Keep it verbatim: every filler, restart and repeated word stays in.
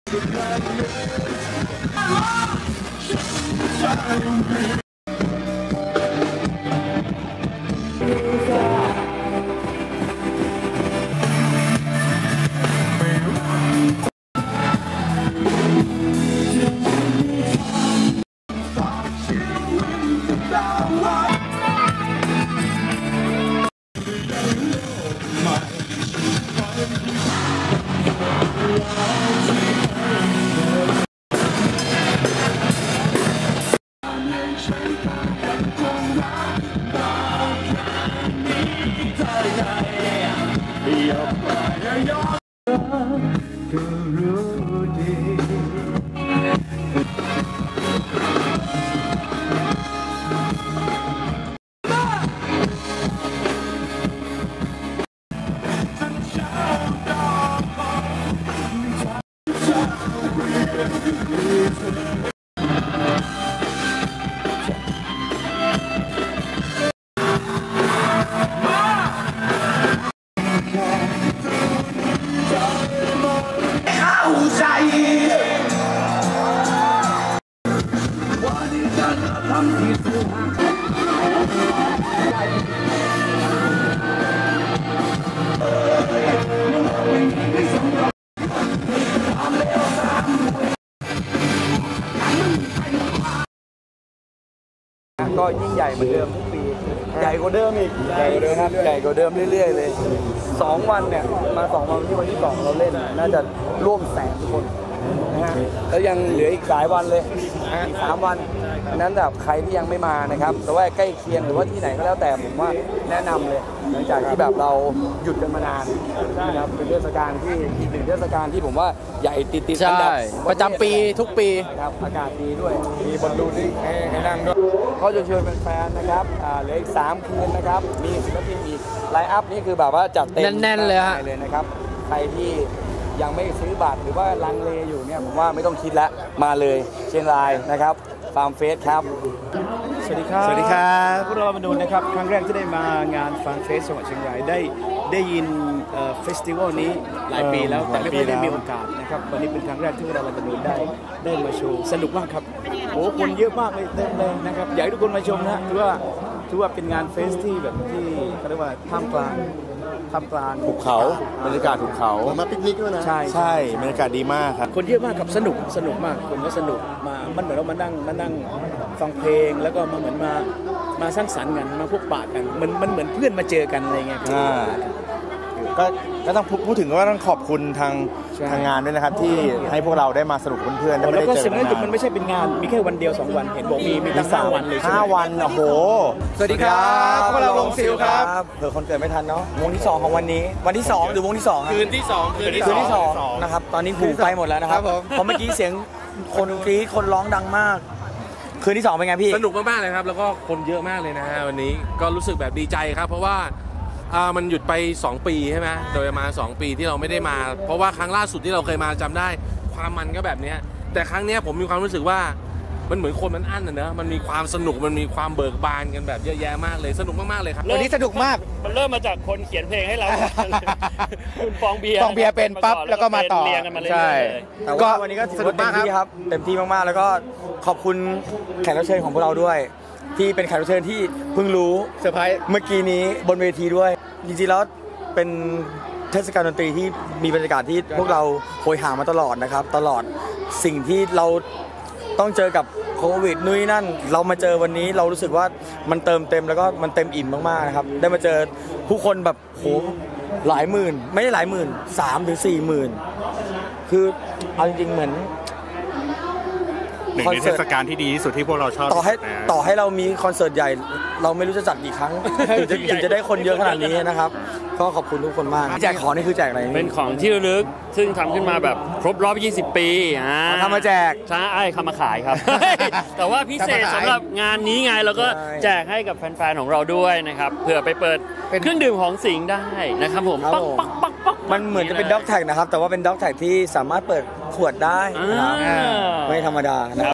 ก็ยิ่งใหญ่เหมือนเดิมทุกปีใหญ่กว่าเดิมอีกใหญ่กว่าเดิมครับใหญ่กว่าเดิมเรื่อยๆเลยสองวันเนี่ยมาสองวันที่วันที่สองเราเล่นน่าจะร่วมแสนทุกคนนะฮะแล้วยังเหลืออีกหลายวันเลยอีกสามวันนั้นแบบใครที่ยังไม่มานะครับแต่ว่าใกล้เคียงหรือว่าที่ไหนก็แล้วแต่ผมว่าแนะนำเลยหลังจากที่แบบเราหยุดกันมานานนะครับเป็นเทศกาลที่อีกหนึ่งเทศกาลที่ผมว่าใหญ่ติดติดอันดับประจำปีทุกปีครับอากาศดีด้วยมีบอลลูนให้ให้นั่งด้วยเขาจะเชิญแฟนๆนะครับเหลืออีกสามคืนนะครับมีศิลปินอีกไลน์อัพนี่คือแบบว่าจัดเต็มแน่นๆเลยฮะเลยนะครับใครที่ยังไม่ซื้อบัตรหรือว่าลังเลอยู่เนี่ยผมว่าไม่ต้องคิดแล้วมาเลยเชียงรายนะครับฟาร์มเฟสครับสวัสดีครับสวัสดีครับพวกเรามาดูนะครับครั้งแรกที่ได้มางานฟาร์มเฟสจังหวัดเชียงรายได้ได้ยินเฟสติวัลนี้หลายปีแล้วแต่ไม่เคยได้มีโอกาสนะครับวันนี้เป็นครั้งแรกที่พวกเรามาดูได้ได้มาโชว์สนุกมากครับโอ้คนเยอะมากเลยเต็มเลยนะครับอยากให้ทุกคนมาชมนะถือว่าถือว่าเป็นงานเฟสที่แบบที่เขาเรียกว่าท่ามกลางท่ามกลางภูเขาบรรยากาศภูเขามาปิกนิกด้วยนะใช่ใช่บรรยากาศดีมากครับคนเยอะมากครับสนุกสนุกมากคนก็สนุกมามันเหมือนเรามานั่งมานั่งฟังเพลงแล้วก็มาเหมือนมามาสร้างสรรค์กันมาพบปะกันมันมันเหมือนเพื่อนมาเจอกันอะไรเงี้ยก็ก็ต้องพูดถึงว่าต้องขอบคุณทางทางงานด้วยนะครับที่ให้พวกเราได้มาสนุกเพื่อนๆได้ไม่ได้เจอกันแล้วก็สิ่งนั้นมันไม่ใช่เป็นงานมีแค่วันเดียวสองวันเห็นบอกมีมีตั้งห้าวันเลยห้าวันโอ้โหสวัสดีครับพวกเราวงซิลครับเผื่อคนเกิดไม่ทันเนาะวงที่สองของวันนี้วันที่สองหรือวงที่สองคืนที่สองคืนที่สองนะครับตอนนี้หูไปหมดแล้วนะครับเพราะเมื่อกี้เสียงคนกรี๊ดคนร้องดังมากคืนที่สองเป็นไงพี่สนุกมากๆเลยครับแล้วก็คนเยอะมากเลยนะฮะวันนี้ก็รู้สึกแบบดีใจครับเพราะว่าอ่ามันหยุดไปสองปีใช่ไหมโดยมาสองปีที่เราไม่ได้มาเพราะว่าครั้งล่าสุดที่เราเคยมาจำได้ความมันก็แบบนี้แต่ครั้งนี้ผมมีความรู้สึกว่ามันเหมือนคนมันอั้นนะเนอะมันมีความสนุกมันมีความเบิกบานกันแบบเยอะแยะมากเลยสนุกมากๆเลยครับวันนี้สนุกมากมันเริ่มมาจากคนเขียนเพลงให้เราคุณฟองเบียร์ฟองเบียร์เป็นปั๊บแล้วก็มาต่อใช่ก็วันนี้ก็สนุกมากครับเต็มที่มากๆแล้วก็ขอบคุณแขกรับเชิญของพวกเราด้วยที่เป็นแขกรับเชิญที่เพิ่งรู้เซอร์ไพรส์เมื่อกี้นี้บนเวทีด้วยจริงๆแล้วเป็นเทศกาลดนตรีที่มีบรรยากาศที่พวกเราโหยหามาตลอดนะครับตลอดสิ่งที่เราต้องเจอกับโควิดนู่นนั่นเรามาเจอวันนี้เรารู้สึกว่ามันเติมเต็มแล้วก็มันเต็มอิ่มมากๆนะครับได้มาเจอผู้คนแบบโหหลายหมื่นไม่ได้หลายหมื่นสามถึงสี่หมื่นคือเอาจริงๆเหมือนหนึ่งในเทศกาลที่ดีที่สุดที่พวกเราชอบต่อให้ต่อให้เรามีคอนเสิร์ตใหญ่เราไม่รู้จะจัดกี่ครั้งถึงจะได้คนเยอะขนาดนี้นะครับก็ขอบคุณทุกคนมากแจกของนี่คือแจกอะไรเป็นของที่ระลึกซึ่งทำขึ้นมาแบบครบรอบยี่สิบปีอ่าทำมาแจกใช่ทำมาขายครับแต่ว่าพิเศษสำหรับงานนี้ไงเราก็แจกให้กับแฟนๆของเราด้วยนะครับเผื่อไปเปิดเครื่องดื่มของสิงห์ได้นะครับผมปักปักปักปักมันเหมือนจะเป็นด็อกแท็กนะครับแต่ว่าเป็นด็อกแท็กที่สามารถเปิดขวดได้นะครับไม่ธรรมดานะ